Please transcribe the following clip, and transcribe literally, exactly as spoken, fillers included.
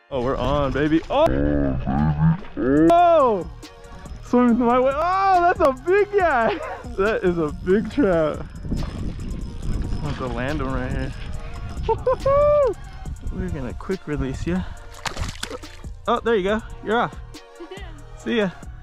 Oh, we're on, baby. Oh! Oh! Swimming my way. Oh, that's a big guy. That is a big trout. I'm going to land him right here. We're gonna quick release you. Oh, there you go. You're off. See ya.